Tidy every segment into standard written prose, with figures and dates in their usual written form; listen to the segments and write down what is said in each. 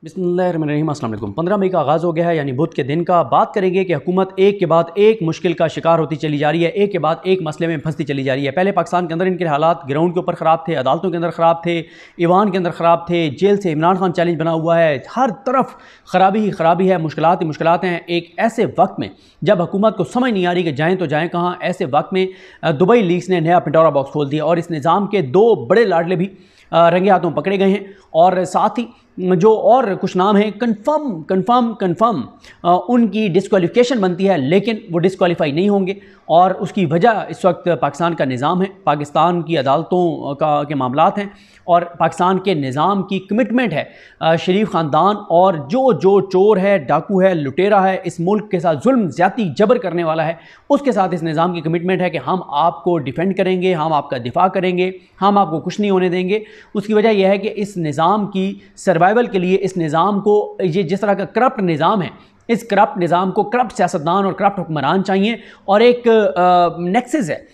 बिस्मिल्लाहिर्रहमानिर्रहीम। अस्सलाम वालेकुम। 15 मई का आगाज़ हो गया है, यानी बुध के दिन का। बात करेंगे कि हुकूमत एक के बाद एक मुश्किल का शिकार होती चली जा रही है, एक के बाद एक मसले में फंसती चली जा रही है। पहले पाकिस्तान के अंदर इनके हालात ग्राउंड के ऊपर ख़राब थे, अदालतों के अंदर ख़राब थे, ईवान के अंदर ख़राब थे, जेल से इमरान खान चैलेंज बना हुआ है, हर तरफ ख़राबी ही ख़राबी है, मुश्किलात ही मुश्किलात हैं। एक ऐसे वक्त में जब हुकूमत को समझ नहीं आ रही कि जाएँ तो जाएँ कहाँ, ऐसे वक्त में दुबई लीग्स ने नया पेंडोरा बॉक्स खोल दिया और इस निज़ाम के दो बड़े लाडले भी रंगे हाथों पकड़े गए हैं। और साथ ही जो और कुछ नाम हैं कन्फर्म उनकी डिस्क्वालिफिकेशन बनती है, लेकिन वो डिस्क्वालीफाई नहीं होंगे। और उसकी वजह इस वक्त पाकिस्तान का निज़ाम है, पाकिस्तान की अदालतों के मामलात हैं और पाकिस्तान के निज़ाम की कमिटमेंट है। शरीफ ख़ानदान और जो चोर है, डाकू है, लुटेरा है, इस मुल्क के साथ जुल्म ज़्यादती जबर करने वाला है, उसके साथ इस निज़ाम की कमिटमेंट है कि हम आपको डिफेंड करेंगे, हम आपका दिफा करेंगे, हम आपको कुछ नहीं होने देंगे। उसकी वजह यह है कि इस निज़ाम की सर्वाइवल के लिए, इस निज़ाम को, ये जिस तरह का करप्ट निज़ाम है, इस करप्ट निज़ाम को करप्ट सियासतदान और करप्ट हुक्मरान चाहिए। और एक नेक्सस है,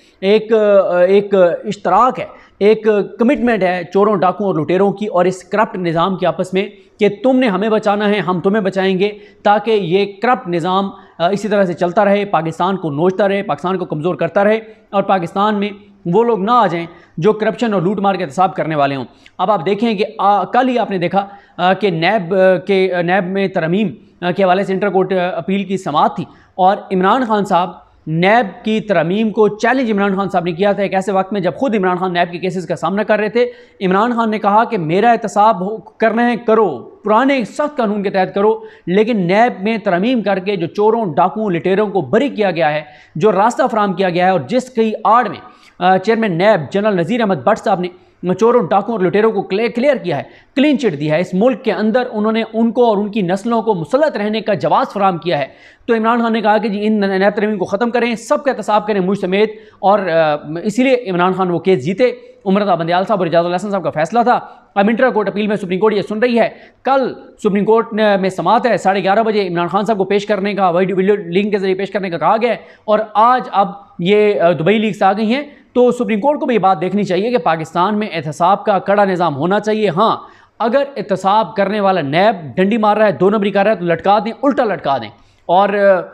एक इश्तराक है, एक कमिटमेंट है चोरों, डाकुओं और लुटेरों की और इस करप्ट निज़ाम की आपस में कि तुमने हमें बचाना है, हम तुम्हें बचाएंगे, ताकि ये करप्ट निज़ाम इसी तरह से चलता रहे, पाकिस्तान को नोचता रहे, पाकिस्तान को कमज़ोर करता रहे और पाकिस्तान में वो लोग ना आ जाएं जो करप्शन और लूट मार के एहतसाब करने वाले हों। अब आप देखें कि कल ही आपने देखा कि नैब में तरमीम के हवाले से इंटर कोर्ट अपील की समाअत थी और इमरान खान साहब नैब की तरमीम को चैलेंज इमरान खान साहब ने किया था। एक ऐसे वक्त में जब खुद इमरान खान नैब के केसेस का सामना कर रहे थे, इमरान खान ने कहा कि मेरा एहतसाब करना है करो, पुराने सख्त कानून के तहत करो, लेकिन नैब में तरमीम करके जो चोरों, डाकुओं, लुटेरों को बरी किया गया है, जो रास्ता फराहम किया गया है और जिसकी आड़ में chairman NAB general Nazir Ahmed Bhatt साहब ने चोरों, डाकुओं और लुटेरों को क्लियर किया है, क्लीन चिट दिया है, इस मुल्क के अंदर उन्होंने उनको और उनकी नस्लों को मुसल्लत रहने का जवाब फराहम किया है। तो इमरान खान ने कहा कि जी इन नैब तरमीम को ख़त्म करें, सबका एहतसाब करें मुझ समेत। और इसीलिए इमरान खान वो केस जीते। उमर बंदियाल साहब और इजाज़ुल हसन साहब का फैसला था। अब इंटर कोर्ट अपील में सुप्रीम कोर्ट ये सुन रही है। कल सुप्रीम कोर्ट में समाअत है, 11:30 बजे इमरान खान साहब को पेश करने का, वीडियो लिंक के जरिए पेश करने का कहा गया है। और आज अब ये दुबई लीग्स आ गई हैं, तो सुप्रीम कोर्ट को भी ये बात देखनी चाहिए कि पाकिस्तान में एहतसाब का कड़ा निज़ाम होना चाहिए। हाँ, अगर एहतसाब करने वाला नैब डंडी मार रहा है, 2 नंबरी कर रहा है, तो लटका दें, उल्टा लटका दें। और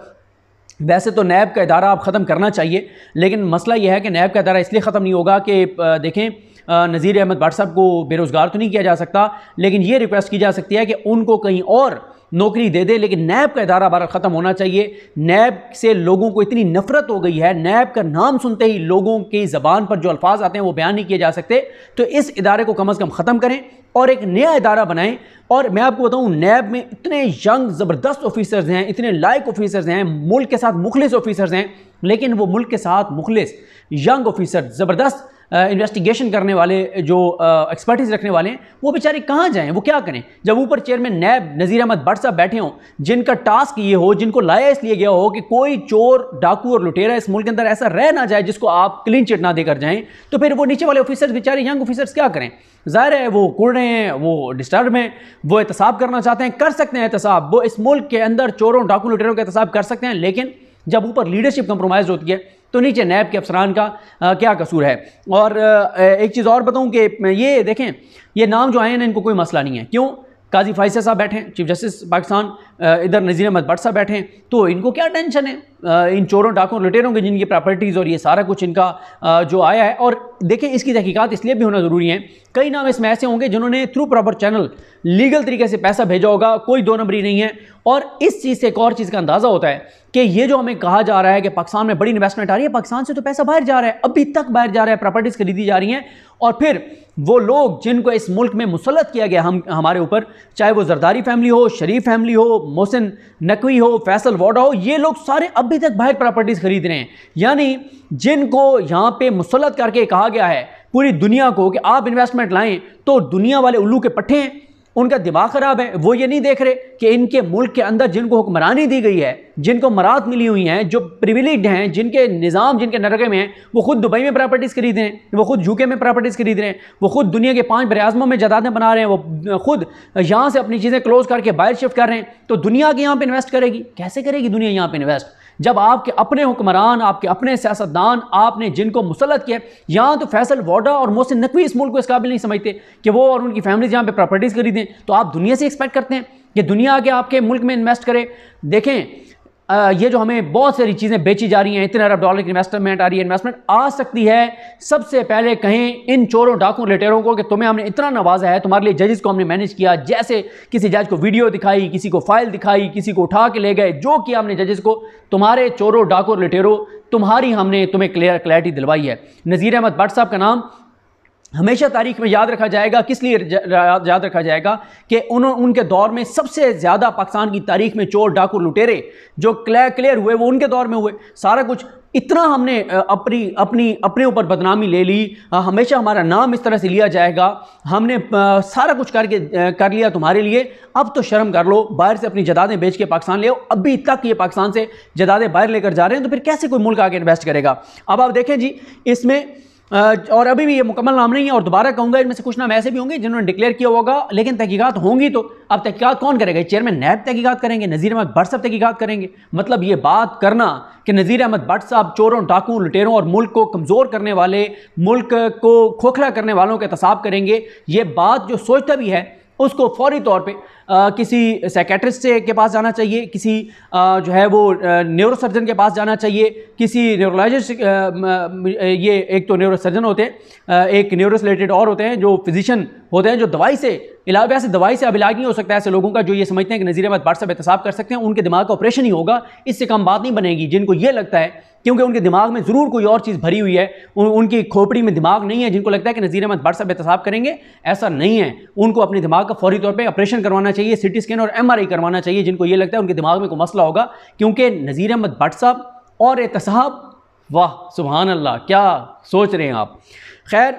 वैसे तो नैब का इदारा आप ख़त्म करना चाहिए, लेकिन मसला यह है कि नैब का इदारा इसलिए ख़त्म नहीं होगा कि देखें, नज़ीर अहमद भट्ट साहब को बेरोज़गार तो नहीं किया जा सकता, लेकिन ये रिक्वेस्ट की जा सकती है कि उनको कहीं और नौकरी दे दे, लेकिन नैब का इदारा बार ख़त्म होना चाहिए। नैब से लोगों को इतनी नफरत हो गई है, नैब का नाम सुनते ही लोगों की ज़बान पर जो अल्फाज आते हैं वो बयान नहीं किए जा सकते। तो इस इदारे को कम अज़ कम ख़त्म करें और एक नया इदारा बनाएं। और मैं आपको बताऊं, नैब में इतने यंग ज़बरदस्त ऑफिसर्स हैं, इतने लायक ऑफिसर्स हैं, मुल्क के साथ मुखलिस ऑफिसर्स हैं, लेकिन वो मुल्क के साथ मुखलिस यंग ऑफिसर, ज़बरदस्त इन्वेस्टिगेशन करने वाले, जो एक्सपर्टीज़ रखने वाले हैं, वो बेचारे कहाँ जाएं, वो क्या करें, जब ऊपर चेयरमैन नैब नज़ीर अहमद भट्ट साहब बैठे हों, जिनका टास्क ये हो, जिनको लाया इसलिए गया हो कि कोई चोर, डाकू और लुटेरा इस मुल्क के अंदर ऐसा रह ना जाए जिसको आप क्लीन चिट ना देकर जाएं। तो फिर वो नीचे वाले ऑफिसर्स बेचारे यंग ऑफिसर्स क्या करें? ज़ाहिर है वो कुड़ रहे हैं, वो डिस्टर्ब हैं, वो एहतसाब करना चाहते हैं, कर सकते हैं एहतसाब, वो इस मुल्क के अंदर चोरों, डाकू, लुटेरों का एहतसाब कर सकते हैं, लेकिन जब ऊपर लीडरशिप कंप्रोमाइज़ होती है तो नीचे नैब के अफसरान का क्या कसूर है। और एक चीज़ और बताऊं कि ये देखें, ये नाम जो आए हैं ना, इनको कोई मसला नहीं है। क्यों? काजी फैसल साहब बैठे हैं, चीफ जस्टिस पाकिस्तान, इधर नज़ीर अहमद भट्ट साहब बैठे हैं, तो इनको क्या टेंशन है इन चोरों, डाकुओं, लुटेरों की, जिनकी प्रॉपर्टीज़ और ये सारा कुछ इनका जो आया है। और देखें, इसकी तहकीकात इसलिए भी होना ज़रूरी है, कई नाम इसमें ऐसे होंगे जिन्होंने थ्रू प्रॉपर चैनल लीगल तरीके से पैसा भेजा होगा, कोई 2 नंबरी नहीं है। और इस चीज़ से एक और चीज़ का अंदाज़ा होता है कि ये जो हमें कहा जा रहा है कि पाकिस्तान में बड़ी इन्वेस्टमेंट आ रही है, पाकिस्तान से तो पैसा बाहर जा रहा है, अभी तक बाहर जा रहा है, प्रॉपर्टीज़ खरीदी जा रही हैं। और फिर वो लोग जिनको इस मुल्क में मुसल्लत किया गया हमारे ऊपर, चाहे वो जरदारी फैमिली हो, शरीफ फैमिली हो, मोहसिन नकवी हो, फैसल वाडा हो, ये लोग सारे अभी तक बाहर प्रॉपर्टीज़ खरीद रहे हैं। यानी जिनको यहाँ पे मुसल्लत करके कहा गया है पूरी दुनिया को कि आप इन्वेस्टमेंट लाएं, तो दुनिया वाले उल्लू के पट्टे हैं, उनका दिमाग ख़राब है। वो ये नहीं देख रहे कि इनके मुल्क के अंदर जिनको हुक्मरानी दी गई है, जिनको मरात मिली हुई हैं, जो प्रिविलेज्ड हैं, जिनके निज़ाम, जिनके नरगे में हैं, वो खुद दुबई में प्रॉपर्टीज़ खरीद रहे हैं, वो खुद यूके में प्रॉपर्टीज़ खरीद रहे हैं, वो खुद दुनिया के 5 बराज़मों में जायदादें बना रहे हैं, वो खुद यहाँ से अपनी चीज़ें क्लोज करके बाहर शिफ्ट कर रहे हैं। तो दुनिया के यहाँ पर इन्वेस्ट करेगी? कैसे करेगी दुनिया यहाँ पर इन्वेस्ट? जब आपके अपने हुक्मरान, आपके अपने सियासतदान, आपने जिनको मुसल्लत किया, यहाँ तो फैसल, वाडा और मोहसिन नकवी इस मुल्क को इस काबिल नहीं समझते कि वो और उनकी फैमिली यहाँ पे प्रॉपर्टीज़ खरीदें, तो आप दुनिया से एक्सपेक्ट करते हैं कि दुनिया आके आपके मुल्क में इन्वेस्ट करे। देखें ये जो हमें बहुत सारी चीज़ें बेची जा रही हैं, इतने अरब डॉलर की इन्वेस्टमेंट आ रही है, इन्वेस्टमेंट आ सकती है। सबसे पहले कहें इन चोरों डाकुओं लुटेरों को कि तुम्हें हमने इतना नवाजा है, तुम्हारे लिए जजेस को हमने मैनेज किया, जैसे किसी जज को वीडियो दिखाई, किसी को फाइल दिखाई, किसी को उठा के ले गए, जो किया हमने जजेस को, तुम्हारे चोरों डाकुओं लुटेरों हमने तुम्हें क्लैरिटी दिलवाई है। नज़ीर अहमद भट्ट साहब का नाम हमेशा तारीख में याद रखा जाएगा। किस लिए याद रखा जाएगा कि उनके दौर में सबसे ज़्यादा पाकिस्तान की तारीख में चोर डाकू लुटेरे जो क्लियर हुए वो उनके दौर में हुए। सारा कुछ इतना हमने अपने ऊपर बदनामी ले ली, हमेशा हमारा नाम इस तरह से लिया जाएगा, हमने सारा कुछ कर लिया तुम्हारे लिए, अब तो शर्म कर लो, बाहर से अपनी जदादें बेच के पाकिस्तान ले आओ। अभी तक ये पाकिस्तान से जदादें बाहर लेकर जा रहे हैं, तो फिर कैसे कोई मुल्क आके इन्वेस्ट करेगा। अब आप देखें जी इसमें और अभी भी ये मुकम्मल नाम नहीं है, और दोबारा कहूँगा इनमें से कुछ नाम ऐसे भी होंगे जिन्होंने डिक्लेयर किया होगा, लेकिन तहकीकात होंगी तो अब तहकीकात कौन करेगा? चेयरमैन नैब तहकीकात करेंगे, नज़ीर अहमद भट्ट साहब तहकीकात करेंगे। मतलब ये बात करना कि नज़ीर अहमद भट्ट साहब चोरों, डाकुओं, लुटेरों और मुल्क को कमज़ोर करने वाले, मुल्क को खोखला करने वालों के एहतसाब करेंगे, ये बात जो सोचता भी है उसको फौरी तौर पे किसी साइकेट्रिस्ट से के पास जाना चाहिए, किसी जो है वो न्यूरोसर्जन के पास जाना चाहिए, किसी न्यूरोलॉजिस्ट, ये एक तो न्यूरोसर्जन होते हैं, एक न्यूरो रिलेटेड और होते हैं जो फिजिशियन होते हैं, जो दवाई से इलाज, वैसे दवाई से अब इलाज नहीं हो सकता ऐसे लोगों का जो ये समझते हैं कि नज़ीर अहमद भट्ट साहब एहतसाब कर सकते हैं, उनके दिमाग का ऑपरेशन ही होगा, इससे कम बात नहीं बनेगी। जिनको ये लगता है, क्योंकि उनके दिमाग में ज़रूर कोई और चीज़ भरी हुई है, उनकी खोपड़ी में दिमाग नहीं है, जिनको लगता है कि नज़ीर अहमद भट्ट साहब एहतसाब करेंगे, ऐसा नहीं है। उनको अपने दिमाग का फौरी तौर पे ऑपरेशन करवाना चाहिए, सिटी स्कैन और MRI करवाना चाहिए, जिनको ये लगता है उनके दिमाग में कोई मसला होगा, क्योंकि नज़ीर अहमद भट्ट साहब और एहतसाब, वाह सुभान अल्लाह, क्या सोच रहे हैं आप। खैर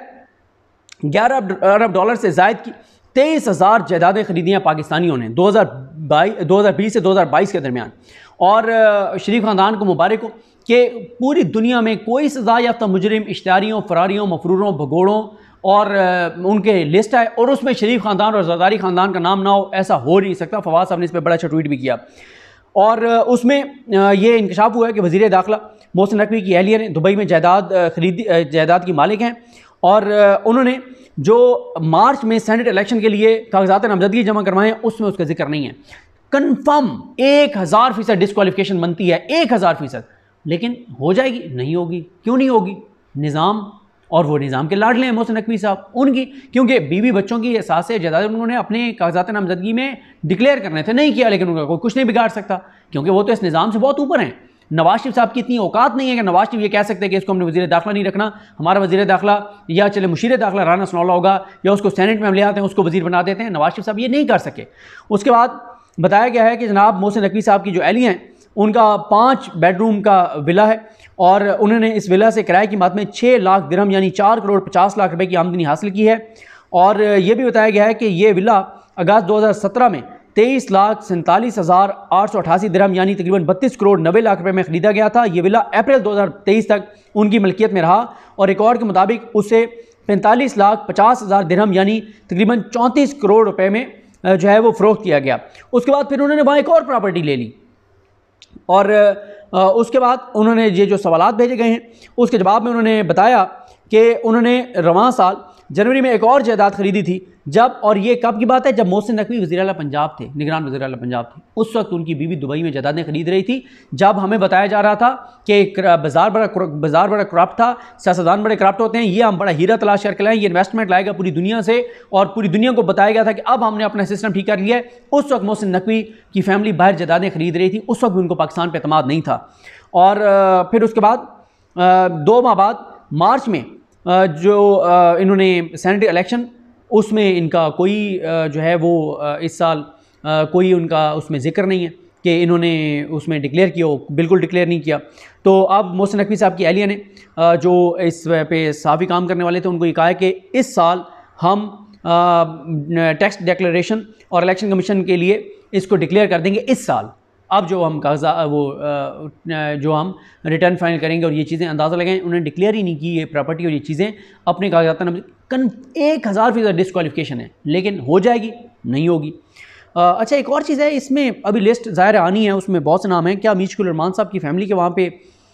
11 अरब डॉलर से ज़ायद की 23,000 जायदादें खरीदी हैं पाकिस्तानियों ने 2020 से 2022 के दरमियान। और शरीफ ख़ानदान को मुबारक हो कि पूरी दुनिया में कोई सज़ा याफ्ता मुजरिम, इश्तिहारियों, फरारियों, मफरूरों, भगोड़ों और उनके लिस्ट है, और उसमें शरीफ ख़ानदान और ज़रदारी ख़ानदान का नाम ना हो, ऐसा हो नहीं सकता। फवाद साहब ने इस पर बड़ा अच्छा ट्वीट भी किया, और उसमें ये इंकशाफ हुआ है कि वज़ीर दाखिला मोहसिन नकवी की अहलिया ने दुबई में जायदाद की मालिक हैं, और उन्होंने जो मार्च में सेनेट इलेक्शन के लिए कागजात नामजदगी जमा करवाएं, उसमें उसका जिक्र नहीं है। कन्फर्म 1000% डिस्क्वालिफिकेशन बनती है, 1000%, लेकिन हो जाएगी? नहीं होगी। क्यों नहीं होगी? निज़ाम, और वो निज़ाम के लाडले हैं मोहसिन नकवी साहब उनकी, क्योंकि बीवी बच्चों की एहसास जायदाद उन्होंने अपने कागजात नामजदगी में डिक्लेयर करने थे, नहीं किया, लेकिन उनका कोई कुछ नहीं बिगाड़ सकता, क्योंकि वो तो इस निज़ाम से बहुत ऊपर हैं। नवाज शरीफ साहब की इतनी औकात नहीं है कि नवाज शरीफ ये कह सकते हैं कि इसको हमने वज़ीर दाखिला नहीं रखना, हमारा वज़ीर दाखिला या चले मुशीर दाखिला राना सनौला होगा, या उसको सेनेट में हम ले आते हैं, उसको वज़ीर बना देते हैं। नवाज शरीफ साहब ये नहीं कर सके। उसके बाद बताया गया है कि जनाब मोहसिन नकवी साहब की जो अहलिया हैं उनका 5 बेडरूम का विला है, और उन्होंने इस विला से किराए की मात में 6 लाख दिरहम यानी 4 करोड़ 50 लाख रुपए की आमदनी हासिल की है। और ये भी बताया गया है कि ये विला अगस्त 2017 में 23,47,888 दिरहम यानी तकरीबन 32 करोड़ 90 लाख रुपए में ख़रीदा गया था। ये विला अप्रैल 2023 तक उनकी मलकियत में रहा, और रिकॉर्ड के मुताबिक उसे 45,50,000 दिरहम यानी तकरीबन 34 करोड़ रुपए में जो है वो फ़रोख्त किया गया। उसके बाद फिर उन्होंने वहाँ एक और प्रॉपर्टी ले ली, और उसके बाद उन्होंने ये जो सवालात भेजे गए हैं उसके जवाब में उन्होंने बताया कि उन्होंने रवां साल जनवरी में एक और जायदाद खरीदी थी, जब, और ये कब की बात है, जब मोहसिन नकवी वज़ीर आला पंजाब थे, निगरान वज़ीर आला पंजाब थे, उस वक्त उनकी बीवी दुबई में जायदादें खरीद रही थी, जब हमें बताया जा रहा था कि बाज़ार बड़ा करप्ट था, सियासतदान बड़े करप्ट होते हैं, ये हम बड़ा हीरा तलाश करके लाएँ, ये इन्वेस्टमेंट लाएगा पूरी दुनिया से, और पूरी दुनिया को बताया गया था कि अब हमने अपना सिस्टम ठीक कर लिया है। उस वक्त मोहसिन नकवी की फैमिली बाहर जायदादें खरीद रही थी, उस वक्त भी उनको पाकिस्तान पर एतमाद नहीं था। और फिर उसके बाद 2 माह बाद मार्च में जो इन्होंने सेनेटरी इलेक्शन, उसमें इनका कोई जो है वो इस साल कोई उनका उसमें ज़िक्र नहीं है कि इन्होंने उसमें डिक्लेयर किया हो, बिल्कुल डिक्लेयर नहीं किया। तो अब मोहसिन नकवी साहब की अहलिया ने जो इस पे साफ़ी काम करने वाले थे, उनको ये कहा है कि इस साल हम टैक्स डिक्लेरेशन और इलेक्शन कमीशन के लिए इसको डिक्लेयर कर देंगे इस साल। अब जो हम जो हम रिटर्न फाइल करेंगे और ये चीज़ें अंदाज़ा लगाएं, उन्होंने डिक्लेयर ही नहीं की ये प्रॉपर्टी और ये चीज़ें अपने कागजात में। 1000% डिस्क्वालिफिकेशन है, लेकिन हो जाएगी? नहीं होगी। अच्छा, एक और चीज़ है इसमें, अभी लिस्ट ज़ाहिर आनी है, उसमें बहुत से नाम हैं। क्या मीशकुल रहमान साहब की फैमिली के वहाँ पे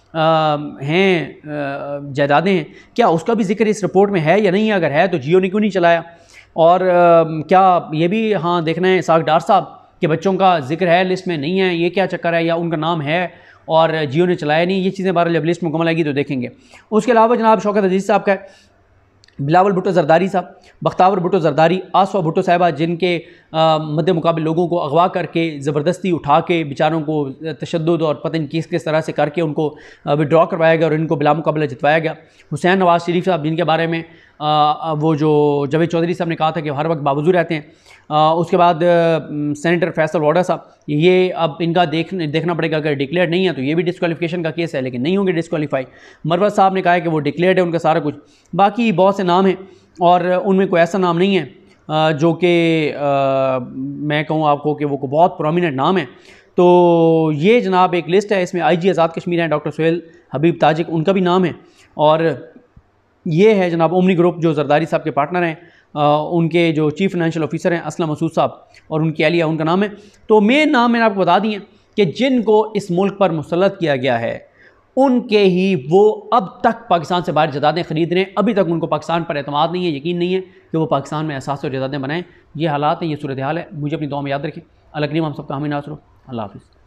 हैं जायदादें हैं, क्या उसका भी जिक्र इस रिपोर्ट में है या नहीं है? अगर है तो जियो ने क्यों नहीं चलाया? और क्या ये भी हाँ देखना है इसाक डार साहब के बच्चों का जिक्र है लिस्ट में, नहीं है, ये क्या चक्कर है? या उनका नाम है और जियो ने चलाया नहीं? ये चीज़ें बारह जब लिस्ट मुकम्मल आएगी तो देखेंगे। उसके अलावा जनाब शौकत अजीज़ साहब का है, बिलावल भुट्टो जरदारी साहब, बख्तावर भुट्टो जरदारी, आसफा भुट्टो साहिबा, जिनके मद्दे मुकाबिल लोगों को अगवा करके ज़बरदस्ती उठा के बेचारों को तशद्दुद और पता नहीं किस तरह से करके उनको विड्रॉ करवाया गया और इनको बिला मुकाबला जितवाया गया। हुसैन नवाज शरीफ साहब, जिनके बारे में वो जो जावेद चौधरी साहब ने कहा था कि हर वक्त बावजू रहते हैं। उसके बाद सेनेटर फैसल वाडा साहब, ये अब इनका देखना पड़ेगा, अगर डिक्लेयर नहीं है तो ये भी डिस्क्वालिफिकेशन का केस है, लेकिन नहीं होंगे डिस्क्वालीफाई। मरवत साहब ने कहा है कि वो डिक्लेयर्ड है उनका सारा कुछ। बाकी बहुत से नाम हैं और उनमें कोई ऐसा नाम नहीं है जो कि मैं कहूँ आपको कि वो को बहुत प्रोमिनेंट नाम है। तो ये जनाब एक लिस्ट है, इसमें IG आज़ाद कश्मीर हैं, डॉक्टर सुहेल हबीब ताजिक, उनका भी नाम है। और ये है जनाब ओमनी ग्रुप जो जरदारी साहब के पार्टनर हैं, उनके जो चीफ फाइनेंशियल ऑफिसर हैं असलम मसूद साहब, और उनकी अहलिया, उनका नाम है। तो मेन नाम मैंने आपको बता दिए कि जिनको इस मुल्क पर मुसल्लत किया गया है उनके ही वो अब तक पाकिस्तान से बाहर जायदादें खरीद रहे हैं। अभी तक उनको पाकिस्तान पर एतमाद नहीं है, यकीन नहीं है कि वो पाकिस्तान में एहसास और जायदादें बनाएं। ये हालात है, ये सूरत हाल है। मुझे अपनी दुआ में याद रखें। अल्लाह करीम हम सबका हामी नासर हो। अल्लाह हाफ़िज़।